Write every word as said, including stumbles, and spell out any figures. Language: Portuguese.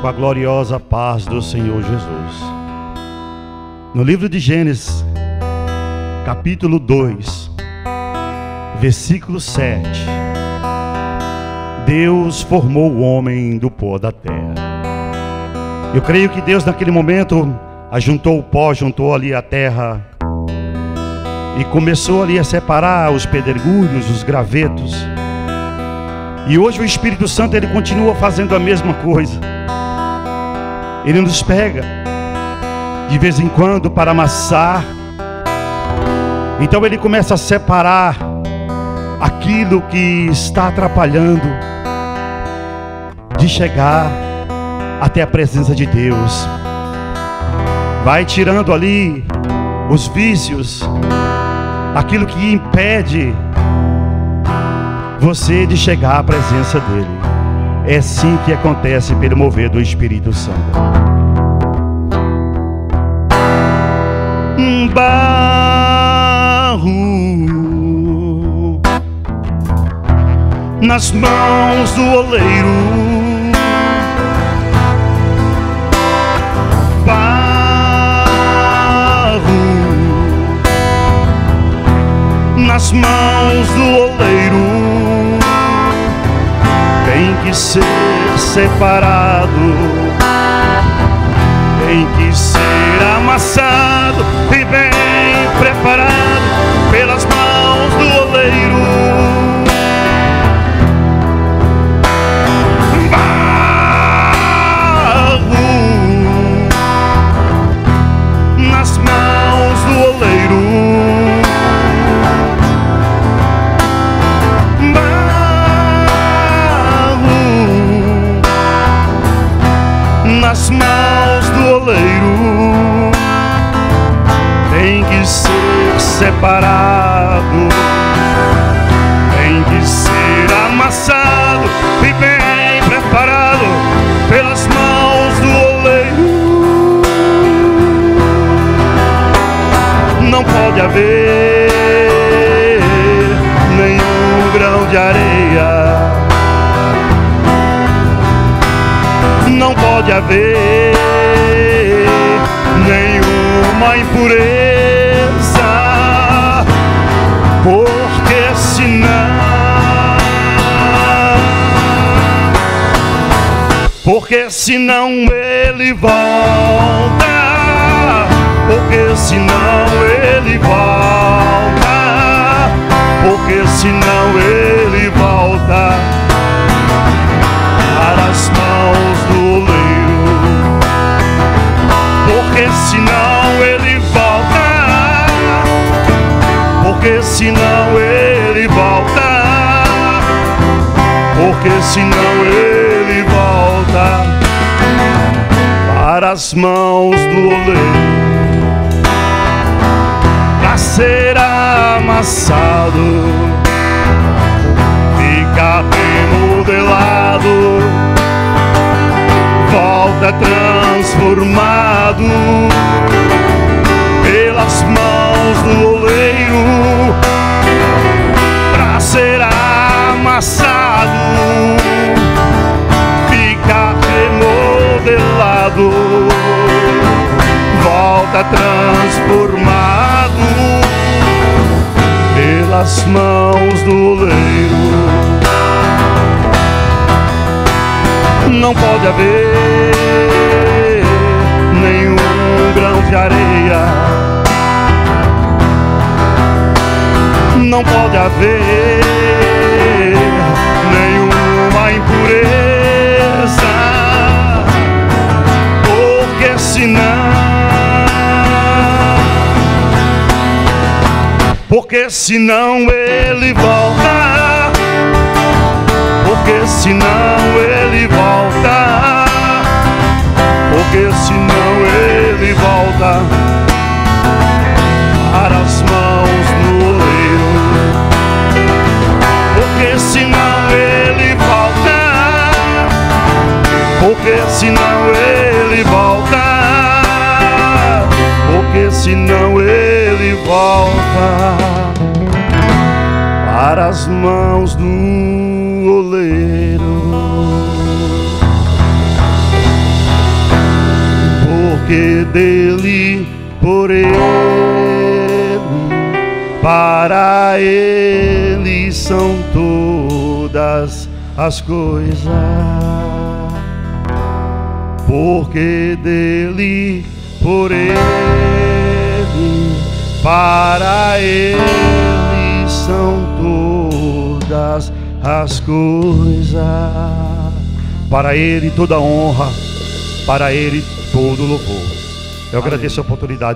com a gloriosa paz do Senhor Jesus. No livro de Gênesis, capítulo dois, versículo sete, Deus formou o homem do pó da terra. Eu creio que Deus naquele momento ajuntou o pó, juntou ali a terra e começou ali a separar os pedregulhos, os gravetos. E hoje o Espírito Santo, ele continua fazendo a mesma coisa. Ele nos pega de vez em quando para amassar. Então ele começa a separar aquilo que está atrapalhando de chegar até a presença de Deus. Vai tirando ali os vícios, aquilo que impede você de chegar à presença dele. É assim que acontece pelo mover do Espírito Santo. Um barro nas mãos do oleiro, barro nas mãos do oleiro, tem que ser separado, tem que ser amassado e bem preparado pelas mãos do oleiro. Barro nas mãos do oleiro, nas mãos do oleiro, tem que ser separado, tem que ser amassado e bem preparado pelas mãos do oleiro. Não pode haver nenhum grão de areia, não pode haver nenhuma impureza, porque senão, porque senão ele volta, porque senão ele volta, porque senão ele volta para as mãos do oleiro, porque senão ele volta, porque senão ele volta, porque senão ele volta para as mãos do oleiro, para ser amassado, fica remodelado, volta transformado pelas mãos do oleiro, para ser amassado, fica remodelado, volta transformado pelas mãos do oleiro. Não pode haver nenhum grão de areia, não pode haver nenhuma impureza, porque senão, porque senão ele volta, porque senão ele volta, porque senão ele volta para as mãos do oleiro, porque senão ele volta, porque senão ele volta, porque senão ele volta para as mãos do oleiro. porque dele, por ele, para ele são todas as coisas. Porque dele, por ele, para ele são todas as coisas. Para ele toda honra, para ele todo louvor. Eu agradeço a oportunidade.